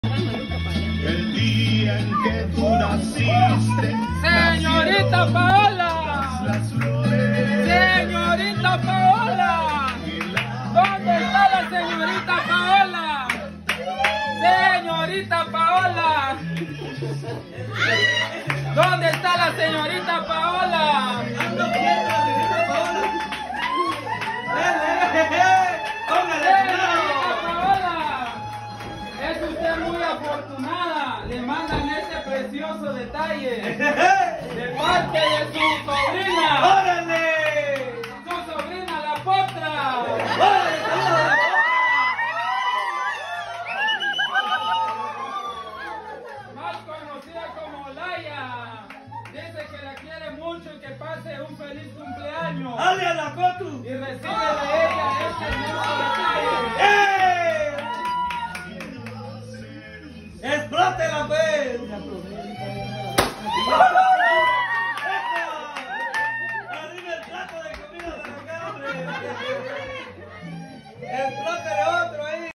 El día en que tú naciste, señorita Paola, las flores. señorita Paola, ¿dónde está la señorita Paola? Señorita Paola, ¿dónde está la señorita Paola? Señorita Paola, es usted muy afortunada, le mandan este precioso detalle de parte de su sobrina. ¡Órale! Su sobrina la potra. ¡Órale, saludos! Más conocida como Laia. Dice que la quiere mucho y que pase un feliz cumpleaños. ¡Ale a la Cotu! Y recibe de ella este hermoso detalle. ¡Eh! ¡Explote la fe!